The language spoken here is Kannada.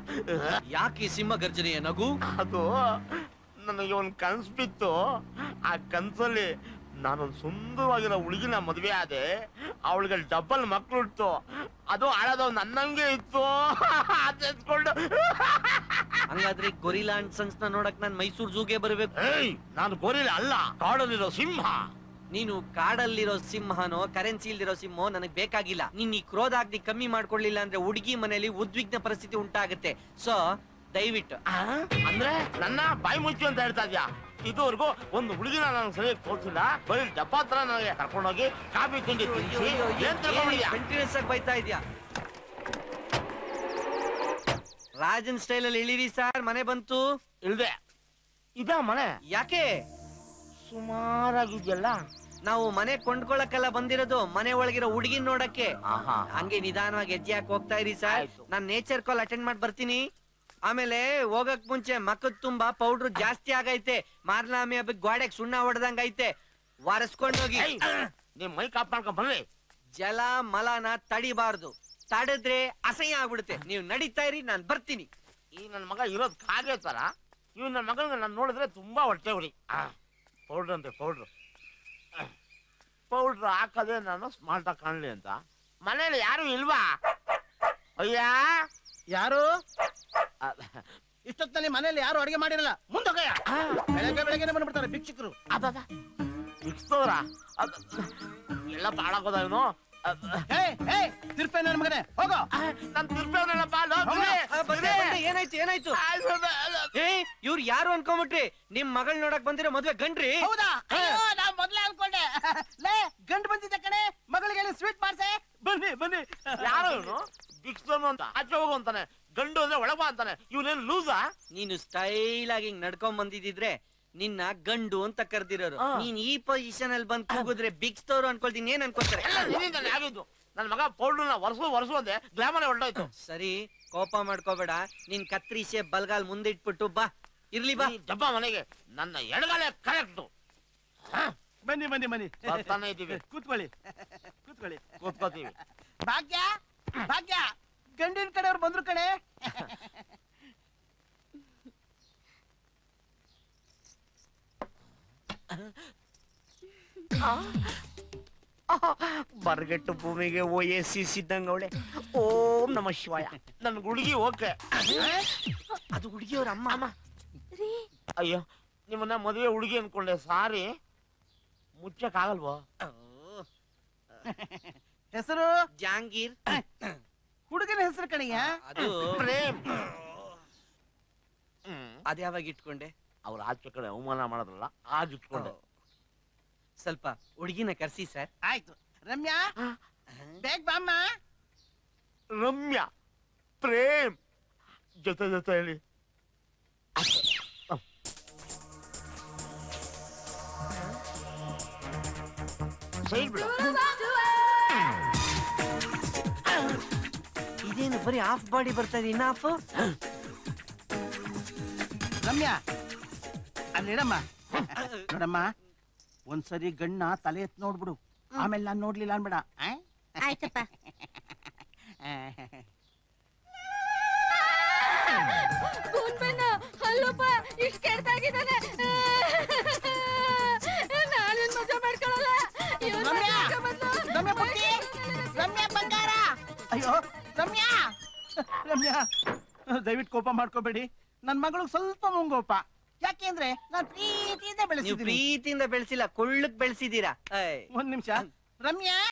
ಯಾಕೆ ಈ ಸಿಂಹ ಗರ್ಜನೆಯ ನಗು? ಅದು ನನಗೆ ಒಂದು ಕನ್ಸು ಬಿತ್ತು. ಆ ಕನ್ಸಲ್ಲಿ ನಾನೊಂದು ಸುಂದರವಾಗಿರೋ ಹುಡುಗಿನ ಮದುವೆ ಆದೆ. ಅವಳಿಗೆ ಡಬಲ್ ಮಕ್ಳು ಇತ್ತು. ಅದು ಆಳೋದು ನನ್ನಂಗೆ ಇತ್ತು. ಅದೆತ್ಕೊಂಡು ಹಂಗಾದ್ರೆ ಗೊರಿಲ್ಲಾ ಅಂಡ್ ಸನ್ಸ್ ನ ನೋಡಕ್ ನಾನ್ ಮೈಸೂರು ಝೂಗೆ ಬರ್ಬೇಕು. ನಾನು ಗೊರಿಲ್ಲ ಅಲ್ಲ, ಕಾಡಲ್ಲಿರೋ ಸಿಂಹ. ನೀನು ಕಾಡಲ್ಲಿರೋ ಸಿಂಹನೋ ಕರೆನ್ಸಿ ಇಲ್ದಿರೋ ಸಿಂಹೋ ನನಗ್ ಬೇಕಾಗಿಲ್ಲ. ನೀನ್ ಈ ಕ್ರೋಧಾಗ್ನಿ ಕಮ್ಮಿ ಮಾಡ್ಕೊಳ್ಳಿಲ್ಲ ಅಂದ್ರೆ ಹುಡುಗಿ ಮನೆಯಲ್ಲಿ ಉದ್ವಿಗ್ನ ಪರಿಸ್ಥಿತಿ ಉಂಟಾಗುತ್ತೆ. ಸೊ ದಯವಿಟ್ಟು ಅಂದ್ರೆ ನನ್ನ ಬಾಯಿ ಮುಚ್ಚು ಅಂತ ಹೇಳ್ತಾ ಇದ್ಯಾ? ಇದುವರೆಗೂ ಒಂದು ಹುಡುಗಿನ ನಾನು ಸರಿಯಾಗಿ ತೋರಿಸಿಲ್ಲ. ಬರೀ ಡಬ್ಬ ಹತ್ರ ನನಗೆ ಕರ್ಕೊಂಡೋಗಿ ಕಾಫಿ ತಿಂಡಿ ಕಂಟಿನ್ಯೂಸ್ ಆಗಿ ಬೈತಾ ಇದ್ಯಾ? ರಾಜನ್ ಸ್ಟೈಲ್ ಅಲ್ಲಿ ಇಳಿರಿ ಸರ್, ಮನೆ ಬಂತು. ಇಳ್ದೆ ಇದ ಮನೆ ಯಾಕೆ ಸುಮಾರಾಗಿದ್ಯಲ್ಲ? ನಾವು ಮನೆ ಕೊಂಡ್ಕೊಳಕ್ಕೆಲ್ಲ ಬಂದಿರೋದು, ಮನೆ ಒಳಗಿರೋ ಹುಡುಗಿನ ನೋಡಕ್ಕೆ. ಹಂಗೆ ನಿಧಾನವಾಗಿ ಹೆಜ್ಜೆ ಹಾಕಿ ಹೋಗ್ತಾ ಇರಿ ಸರ್. ನಾನ್ ನೇಚರ್ ಕಾಲ್ ಅಟೆಂಡ್ ಮಾಡಿ ಬರ್ತೀನಿ. ಆಮೇಲೆ ಹೋಗಕ್ ಮುಂಚೆ ಮಕ್ಕದ್ ತುಂಬಾ ಪೌಡ್ರು ಜಾಸ್ತಿ ಆಗೈತೆ. ಮಾರ್ನಾಮಿ ಹಬ್ಬಕ್ಕೆ ಗೋಡೆಗೆ ಸುಣ್ಣ ಹೊಡೆದಂಗೈತೆ. ವಾರಸ್ಕೊಂಡೋಗಿ ನಿಮ್ ಮೈ ಕಾಪ್ ಮಾಡ್ಕೊಂಡ್ ಬರ್ರಿ. ಜಲ ಮಲನ ತಡಿಬಾರ್ದು, ತಡಿದ್ರೆ ಅಸಹ್ಯ ಆಗ್ಬಿಡುತ್ತೆ. ನೀವು ನಡೀತಾ ಇರಿ, ನಾನ್ ಬರ್ತೀನಿ. ಈ ನನ್ ಮಗ ಇರೋದ್ ಕಾಗೆ ತರ. ಇವ್ ನನ್ ಮಗನ ನಾನು ನೋಡಿದ್ರೆ ತುಂಬಾ ಹೊಟ್ಟೆ ಉರಿ. ಪೌಡ್ರ್ ಅಂತೆ ಪೌಡ್ರ್ ಹಾಕದೆ ನಾನು ಸ್ಮಾರ್ಟ್ ಆಗಿ ಕಾಣ್ಲಿ ಅಂತ. ಮನೇಲಿ ಯಾರು ಇಲ್ವಾ? ಅಯ್ಯ ಯಾರು? ಇಷ್ಟೊತ್ತಲ್ಲಿ ಮನೇಲಿ ಯಾರು ಅಡಿಗೆ ಮಾಡಿರಲ್ಲ. ಮುಂದೋಗಯ್ಯ. ಬೆಳಗ್ಗೆ ಬಂದ್ಬಿಡ್ತಾರೆ ಭಿಕ್ಷುಕರು. ಭಿಕ್ಷುಕರ ಎಲ್ಲ ಬಾಳಾಗೋದ ಇವನು. ತಿರ್ಪೆ ನನ್ನ ಮಗನೇ, ಹೋಗೋ. ನನ್ ತಿರ್ಪೇವನಲ್ಲಪ್ಪ. ಏನಾಯ್ತು? ಇವ್ರು ಯಾರು ಅನ್ಕೊಂಬಿಟ್ರಿ? ನಿಮ್ ಮಗಳ್ ನೋಡಕ್ ಬಂದಿರೋ ಮದ್ವೆ ಗಂಡ್ರಿ? ಹೌದಾ? ನಾ ಮೊದ್ಲೇ ಅನ್ಕೊಂಡೆ. ಲೇ, ಗಂಡು ಬಂದಿದ್ದ ಕಡೆ ಮಗಳಿಗೆ ಸ್ವೀಟ್ ಮಾಡ್ಸೆ. ಬನ್ನಿ. ಯಾರು ಇವನು? ಭಿಕ್ಷುಕನು ಅಂತ ಆಚೆ ಹೋಗು ಅಂತಾನೆ. ಗಂಡು ಅಂದ್ರೆ ಒಳಗ ಅಂತಾನೆ. ಇವನೇನ್ ಲೂಸಾ? ನೀನು ಸ್ಟೈಲ್ ಆಗಿ ನಡ್ಕೊಂಡ್ ಬಂದಿದ್ರೆ ನಿನ್ನ ಗಂಡು ಅಂತ ಕರ್ದಿರೋರು. ನೀನ್ ಈ ಪೊಸಿಷನ್ ಅಲ್ಲಿ ಬಂದ್ ಕೂಗಿದ್ರೆ ಬಿಗ್ಸ್ತವ್ರು ಅನ್ಕೊಳ್ತೀನಿ. ಏನ್ ಅನ್ಕೊಳ್ತಾರೆ? ಆಗಿದ್ದು ನನ್ ಮಗ ಪೌಡ್ರನ್ನ ವರ್ಷ ಅಂದೆ ಗ್ಲಾಮರ್ ಹೊರಟೋಯ್ತು. ಸರಿ, ಕೋಪ ಮಾಡ್ಕೋಬೇಡ. ನಿನ್ ಕತ್ರಿ ಶೇಪ್ ಬಲ್ಗಾಲ್ ಮುಂದಿಟ್ಬಿಟ್ಟು ಬಾ. ಇರ್ಲಿ ಬಾ. ಡಬ್ಬ ಮನೆಗೆ ನನ್ನ ಎಡಗಾಲೆ ಕರೆಕ್ಟು. ಬನ್ನಿ ಬರ್ತಾನೆ ಇದೀವಿ. ಕೂತ್ಕೋತೀವಿ. ಭಾಗ್ಯ ಗಂಡಿನ ಕಡೆಯವ್ರು ಬಂದ್ರು ಕಣೆ. ಬರ್ಗೆಟ್ಟು ಭೂಮಿಗೆ ಓಯಸಿದ್ದಂಗ ಅವಳೆ. ಓಂ ನಮ ಶಿವಾಯ. ನನ್ ಹುಡುಗಿ ಓಕೆ. ಅದು ಹುಡುಗಿಯವ್ರ ಅಮ್ಮ. ಅಯ್ಯೋ, ನಿಮ್ಮನ್ನ ಮದುವೆ ಹುಡುಗಿ ಅನ್ಕೊಂಡೆ. ಸಾರಿ, ಮುಚ್ಚಕ್ ಆಗಲ್ವೋ? ಹೆಸರು ಜಾಂಗೀರ್. ಹುಡುಗನ ಹೆಸರು ಕಣಯ್ಯ. ಅದು ಪ್ರೇಮ್. ಅದ್ಯಾವಾಗ ಇಟ್ಕೊಂಡೆ? ಅವ್ರು ಆಚೆ ಕಡೆ ಅವಮಾನ ಮಾಡೋದ್ರಲ್ಲ, ಆಗ ಇಟ್ಕೊಂಡೆ. ಸ್ವಲ್ಪ ಹುಡುಗಿನ ಕರ್ಸಿ ಸರ್. ಆಯ್ತು. ರಮ್ಯಾ, ಬೇಗ ಬಾಮ್ಮ. ರಮ್ಯಾ, ಪ್ರೇಮ್ ಜೊತೆ ಹೇಳಿ. ಸೈಡ್ ಬಿಡು. ಇದೇನು ಬರೀ ಹಾಫ್ ಬಾಡಿ ಬರ್ತಾ ಇದೆ, ಇನ್ನ ಹಾಫ್. ರಮ್ಯಾ, ಅಲ್ಲಿಡಮ್ಮ. ನೋಡಮ್ಮ, ಒಂದ್ಸರಿ ಗಣ್ಣ ತಲೆ ಎತ್ ನೋಡ್ಬಿಡು. ಆಮೇಲೆ ನಾನ್ ನೋಡ್ಲಿಲ್ಲ ಅನ್ಬೇಡ. ಆಯ್ತಪ್ಪ. ಅಲ್ಲಪ್ಪ, ಇಷ್ಟು ಕೆಡ್ತಾಗಿದ್ದಾನೆ. ನಾನೇನ್ ಮದುವೆ ಮಾಡ್ಕೊಳ್ಳಲ್ಲ. ರಮ್ಯಾ ಬಂಗಾರ. ಅಯ್ಯೋ ರಮ್ಯಾ, ದಯವಿಟ್ಟು ಕೋಪ ಮಾಡ್ಕೋಬೇಡಿ. ನನ್ ಮಗಳಿಗೆ ಸ್ವಲ್ಪ ಮುಂಗೋಪ. ಯಾಕೆಂದ್ರೆ ನಾನ್ ಪ್ರೀತಿಯಿಂದ ಬೆಳೆಸಿದ್ದೀನಿ. ಪ್ರೀತಿಯಿಂದ ಬೆಳೆಸಿಲ್ಲ, ಕೊಳ್ಳಕ್ ಬೆಳೆಸಿದೀರಾ. ಒಂದ್ ನಿಮಿಷ. ರಮ್ಯಾ